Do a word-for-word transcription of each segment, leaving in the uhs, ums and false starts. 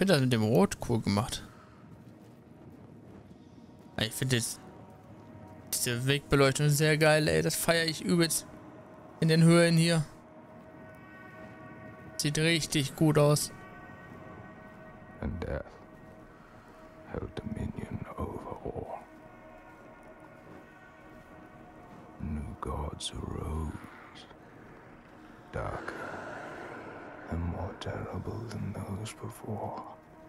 finde das mit dem Rot cool gemacht. Ich finde jetzt diese Wegbeleuchtung sehr geil, ey. Das feiere ich übelst in den Höhen hier. Sieht richtig gut aus. And death held dominion over all. New gods arose, darker and more terrible than those before.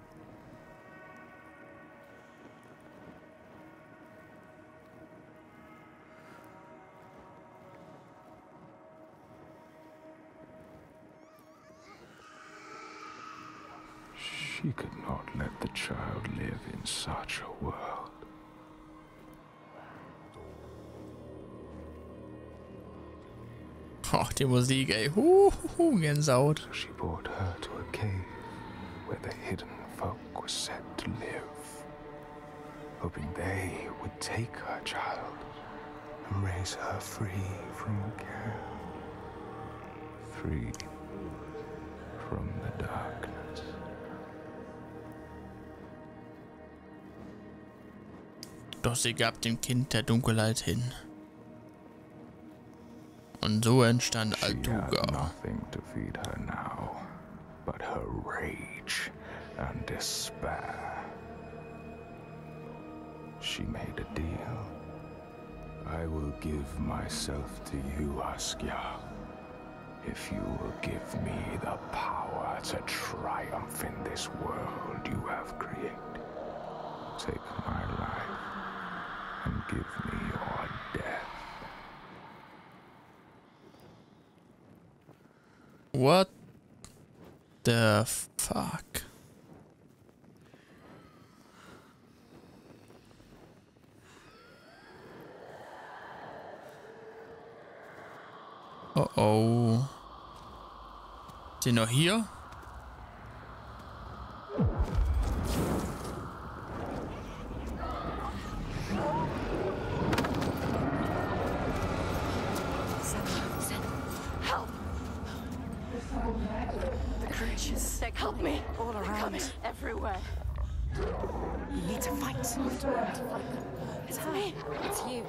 She could not let the child live in such a world. Ach, die Musik, ey. Huhuhu, Gänsehaut. So she brought her to a cave where the hidden folk were set to live, hoping they would take her child and raise her free from care, free from the darkness. Doch sie gab dem Kind der Dunkelheit hin. Und so entstand She had Altuga. nothing to feed her now, but her rage and despair. She made a deal. I will give myself to you, Askia, if you will give me the power to triumph in this world you have created. Take my life and give me your death. What the fuck? Oh oh. Ist die noch hier? Help me! All around. Everywhere. You need to fight. It's me. It's you.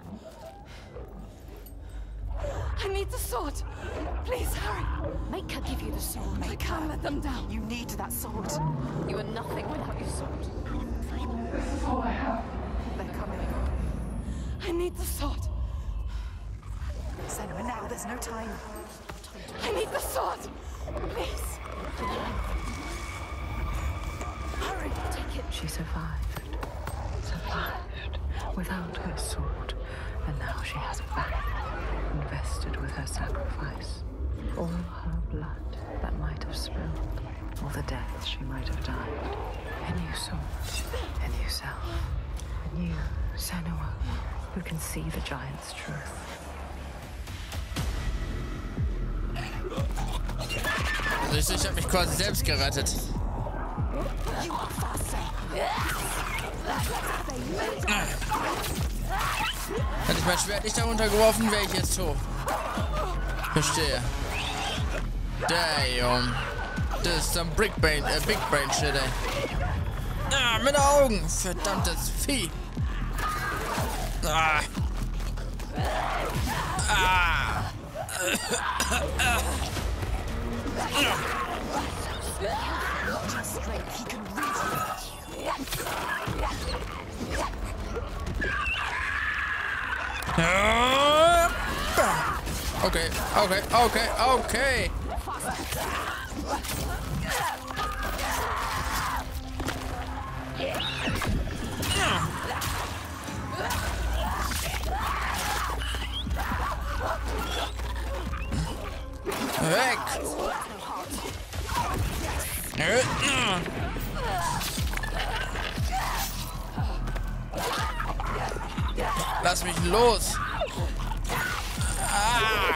I need the sword. Please hurry. Make her give you the sword. I can't let them down. You need that sword. You are nothing without your sword. This is all I have. They're coming. I need the sword. Senua, now. There's no time. I need the sword. Please. Hurry. Take it. She survived. Survived. Without her sword. And now she has it back. Invested with her sacrifice. All her blood that might have spilled. All the deaths she might have died. A new sword. A new self. A new Senua, who can see the giant's truth. Also ich habe mich quasi selbst gerettet. Hätte ich mein Schwert nicht darunter geworfen, wäre ich jetzt tot. Verstehe. Damn. Das ist some Big Brain, äh, Big Brain Shit, ey. Ah, meine Augen. Verdammtes Vieh. Ah. Ah. Okay, okay, okay, okay. Weg! Lass mich los! Ah.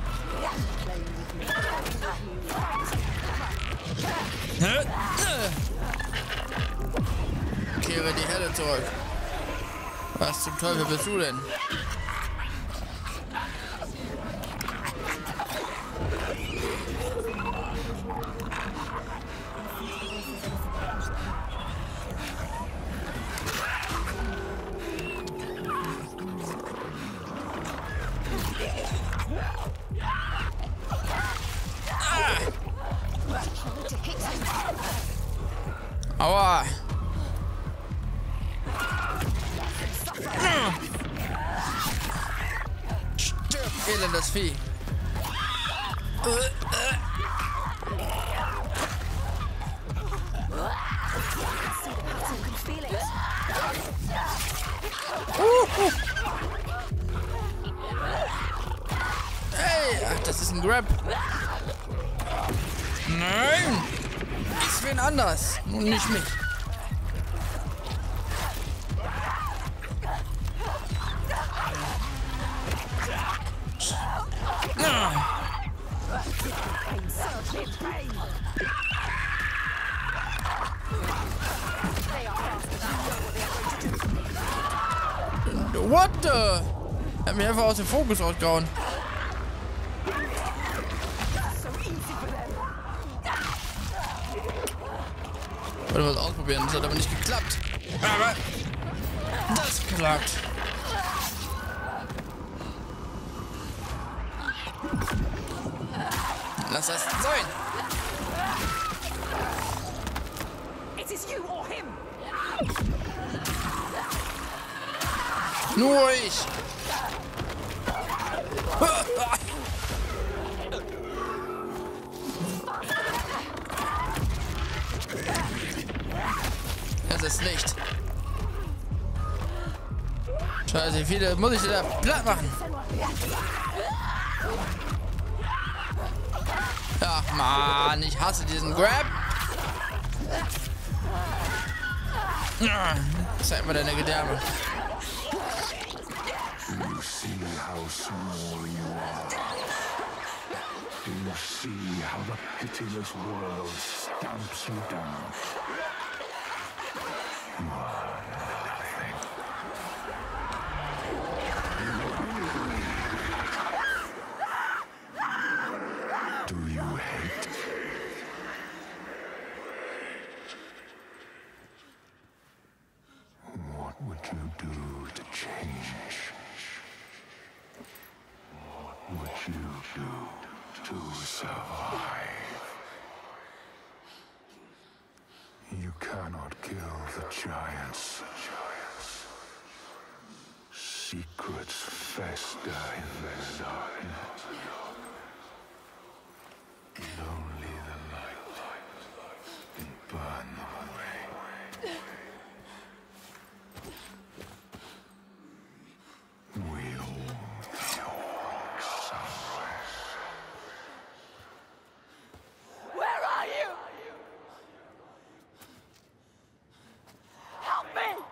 Kehre die Helle zurück. Was zum Teufel bist du denn? Aua. Stirb, elendes Vieh. Uh, uh. Hey, ach, das ist ein Grab. Nein! Ist wen anders. Nun nicht mich. What the? Er hat mich einfach aus dem Fokus ausgehauen. Ich wollte was ausprobieren, das hat aber nicht geklappt. Aber das klappt. Lass das sein. It is you or him. Nur ich. Es ist nicht. Scheiße, wie viele muss ich da platt machen? Ach man, ich hasse diesen Grab. Zeig mal deine Gedärme. You see how small you are. Do you see how the pitiless world stamps you down? You are nothing. Do you hate? What would you do to change? What would you do to survive? You cannot kill the giants. Secrets fester in the darkness. And only the light can burn them away. We all walk somewhere. Where are you? Help me!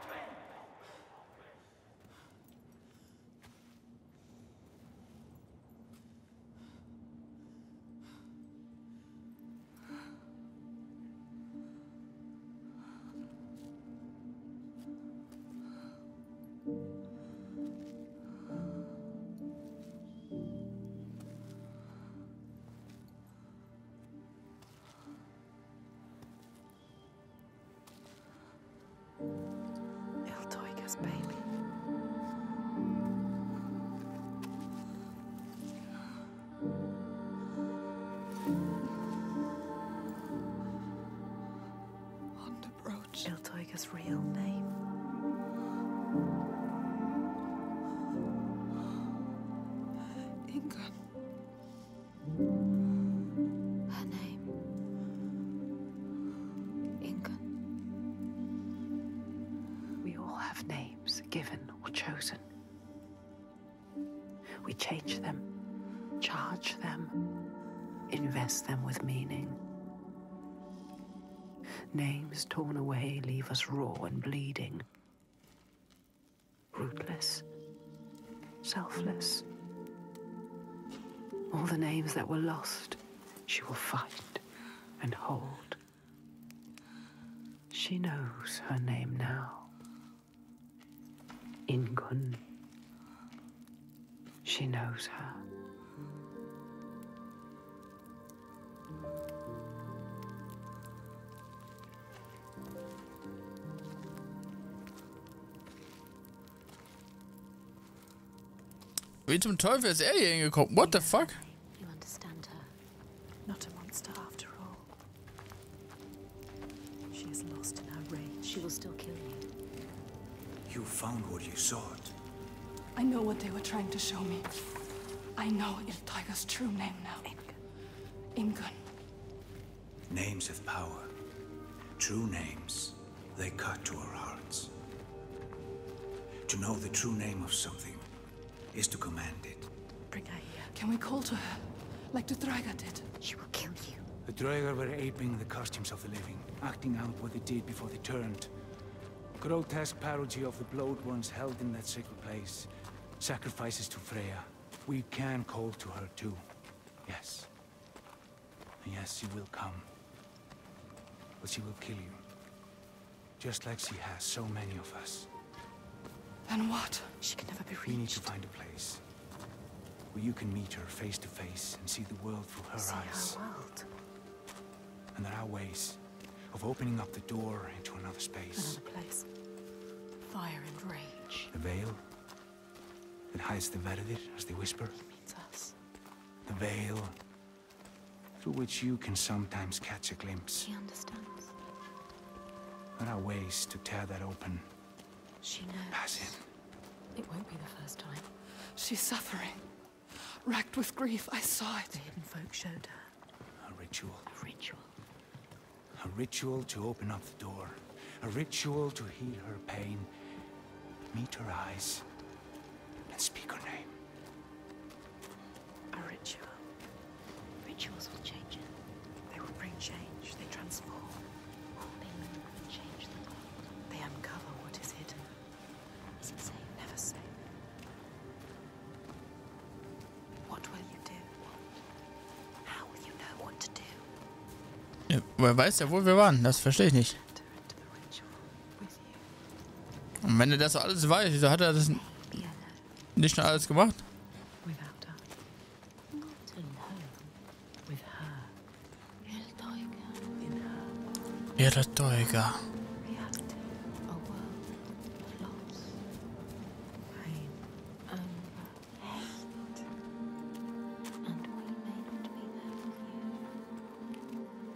Iltoiga's baby. Underbrooch. Iltoiga's real name. Ingun. Her name. Ingun. We all have names, given or chosen. We change them, charge them, invest them with meaning. Names torn away leave us raw and bleeding. Rootless, selfless. All the names that were lost, she will fight and hold. She knows her name now. Ingun. She knows her. Wie zum Teufel ist er hier hingekommen? What the fuck? You understand her. Not a monster after all. She is lost in found what you sought. I know what they were trying to show me. I know Ildteigr's true name now. Ingun. Names have power. True names, they cut to our hearts. To know the true name of something is to command it. Bring her here. Can we call to her, like the Draga did? She will kill you. The Draugr were aping the costumes of the living, acting out what they did before they turned. Grotesque parody of the blowed ones held in that sacred place. Sacrifices to Freya. We can call to her too. Yes. And yes, she will come. But she will kill you. Just like she has so many of us. Then what? She can never be reached. We need to find a place where you can meet her face to face and see the world through her See eyes. our world. And there are ways of opening up the door into another space. Another place. Fire and rage. The veil that hides the Verdir, as they whisper. He means us. The veil through which you can sometimes catch a glimpse. She understands. There are ways to tear that open. She knows. Pass in. It won't be the first time. She's suffering. Racked with grief, I saw it. The hidden folk showed her. A ritual. A ritual. A ritual to open up the door. A ritual to heal her pain. Meet her eyes. And speak her name. A ritual. Rituals will change it. They will bring change. They transform. They move and change the world. They uncover what is hidden. Is it safe? Never safe. What will you do? How will you know what to do? Ja, woher weiß er, wo wir waren? Das verstehe ich nicht. Enter into the ritual with you. Und wenn er das alles weiß, wieso hat er das Be alone. nicht schon alles gemacht? Without her. Not alone. With her. Ildteigrr. In her. Ildteigrr. Reality. A world of loss. Pain. Anger. Hate. And we may not be there with you.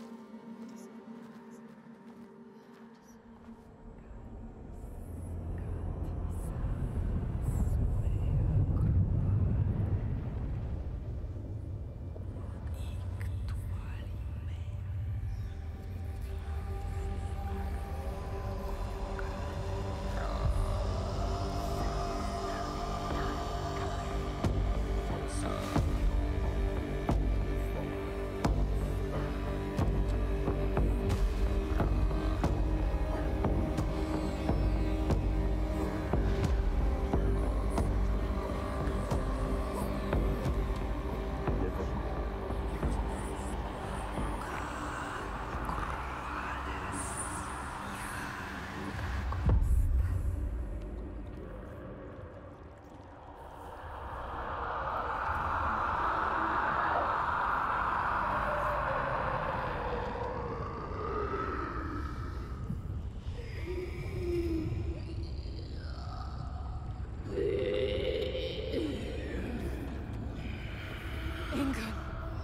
Ingun.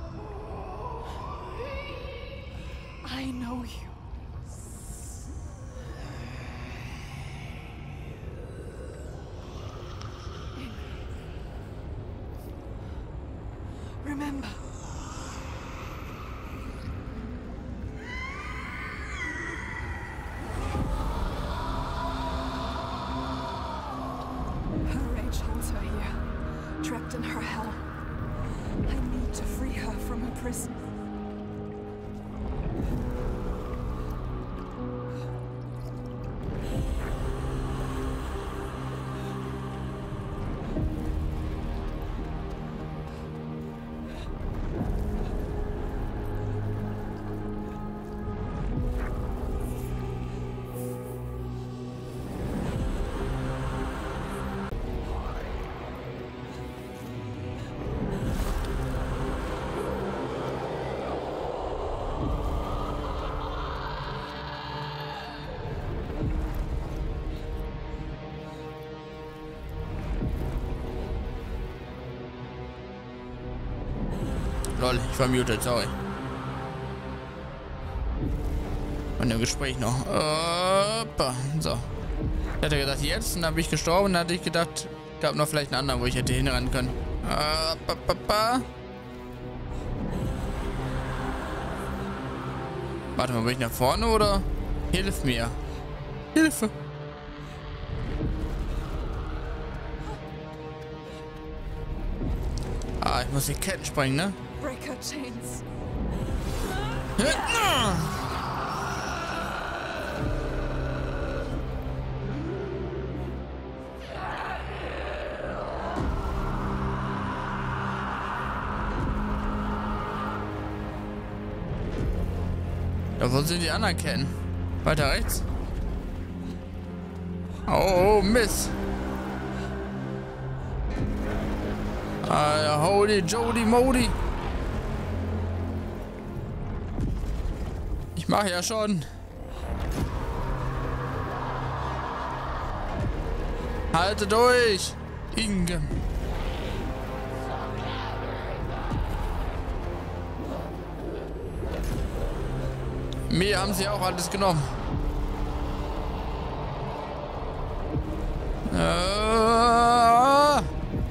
I know you. Remember. Her rage holds her here, trapped in her hell. I need to free her from her prison. Lol, ich war muted, sorry. Und im Gespräch noch. Opa. So. Ich hatte gedacht, jetzt, und dann bin ich gestorben, und dann hatte ich gedacht, gab noch vielleicht einen anderen, wo ich hätte hinrennen können. Ah, ba, ba, ba. Warte mal, bin ich nach vorne oder? Hilf mir. Hilfe. Ah, ich muss die Ketten sprengen, ne? Break her chains. Ja, wo sind die anderen Ketten? Weiter rechts? Oh, Mist. Ah, holy Jody Modi. Ich mach ja schon. Halte durch. Inge. Mir haben sie auch alles genommen. Äh.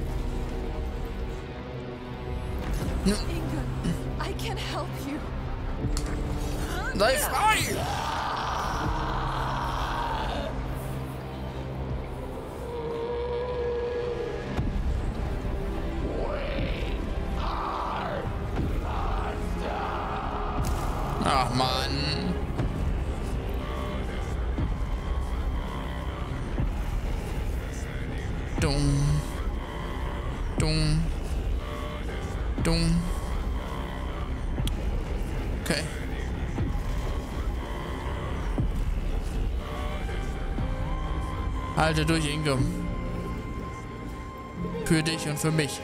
Ingun, I can help you. Sei frei! Ach Mann. Dumm. Dumm. Dumm. Okay. Halte durch, Ingo. Für dich und für mich.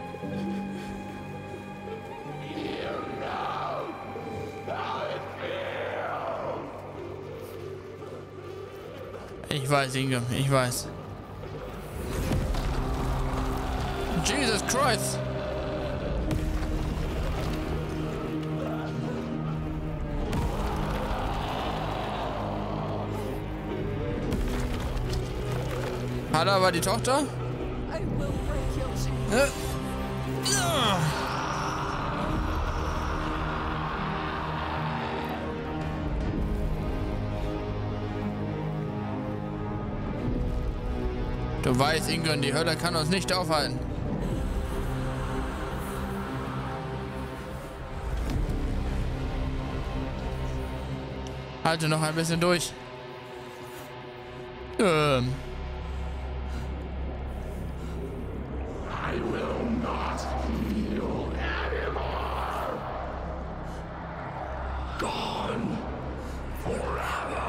Ich weiß, Ingo, ich weiß. Jesus Christ! Hada war die Tochter? I will break your chains. Äh. Ja. Du weißt, Ingun, die Hölle kann uns nicht aufhalten. Halte noch ein bisschen durch. Ähm. I will not heal anymore. Gone forever.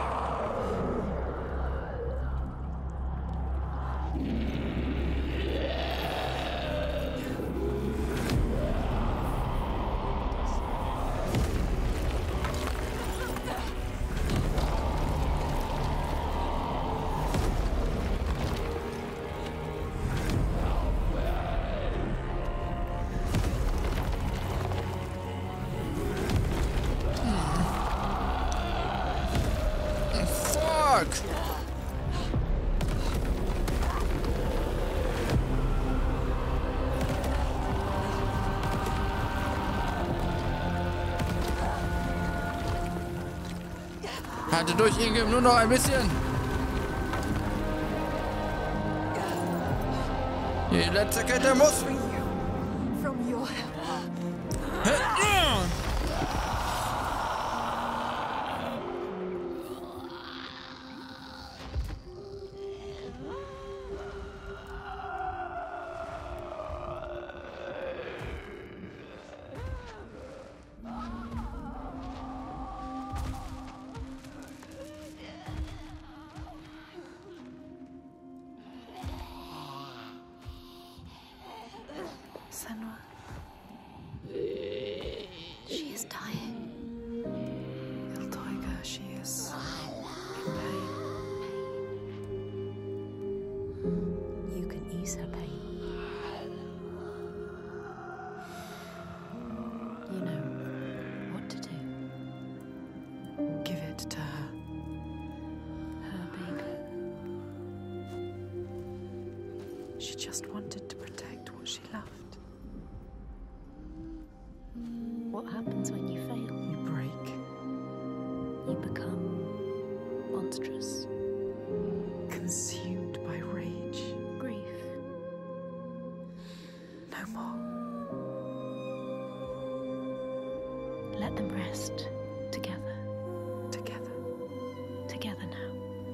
Halte durch, Inge, nur noch ein bisschen. Die letzte Kette muss. Free you from your hell. just wanted to protect what she loved. What happens when you fail? You break. You become monstrous. Consumed by rage. Grief. No more. Let them rest together. Together. Together now.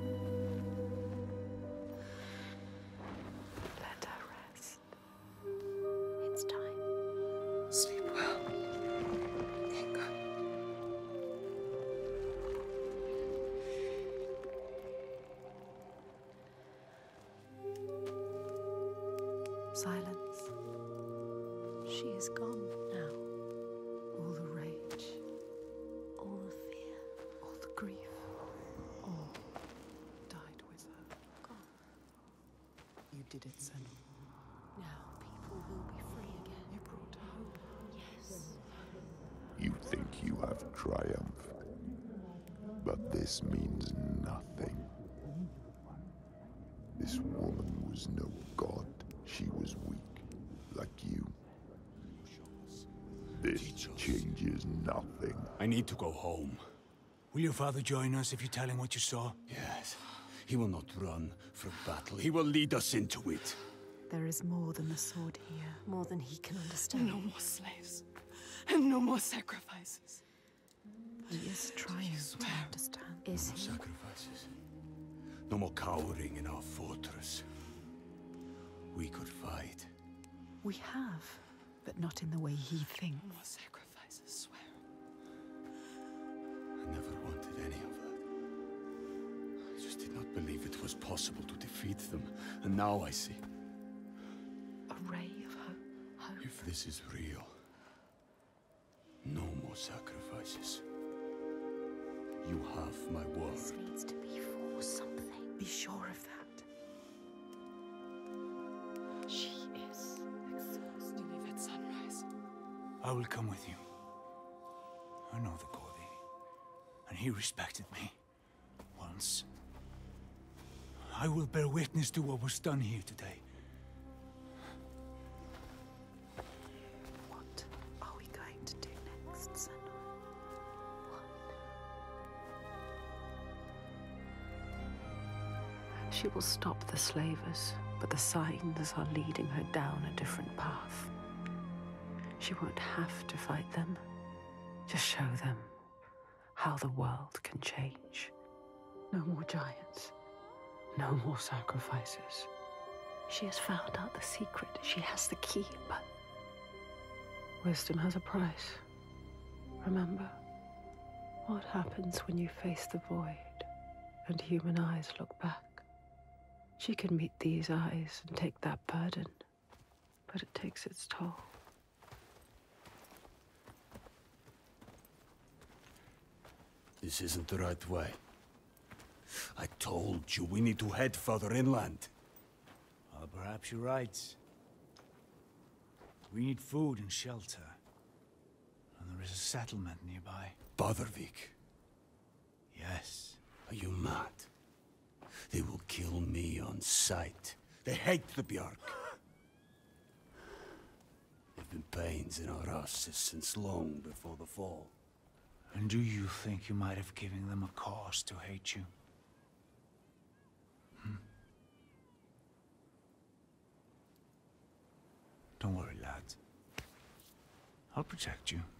Let her rest. It's time. Sleep well. Inga. Silence. She is gone now. All the rage. All the fear. All the grief. All died with her. Gone. You did it, Senua. Now people will be free again. You brought hope. Yes. You think you have triumphed, but this means nothing. This woman was no god. She was weak, like you. This changes nothing. I need to go home. Will your father join us if you tell him what you saw? Yes. He will not run from battle. He will lead us into it. There is more than the sword here. More than he can understand. No more slaves. And no more sacrifices. He is trying to understand. Is No he? sacrifices. No more cowering in our fortress. We could fight. We have, but not in the way he thinks. No more sacrifices, swear. I never wanted any of that. I just did not believe it was possible to defeat them. And now I see. A ray of hope. Hope. If this is real, no more sacrifices. You have my word. This needs to be for something. Be sure of that. She is exhausted. You leave at sunrise. I will come with you. I know the Gordy, and he respected me. Once. I will bear witness to what was done here today. What are we going to do next, Senua? She will stop the slavers, but the signs are leading her down a different path. She won't have to fight them. Just show them how the world can change. No more giants. No more sacrifices. She has found out the secret. She has the key, but Wisdom has a price. Remember, what happens when you face the void and human eyes look back? She can meet these eyes and take that burden, but it takes its toll. This isn't the right way. I told you we need to head further inland. Well, perhaps you're right. We need food and shelter. And there is a settlement nearby. Badarvik. Yes. Are you mad? They will kill me on sight. They hate the Bjark. There've been pains in our houses since long before the fall. And do you think you might have given them a cause to hate you? Hmm? Don't worry, lad. I'll protect you.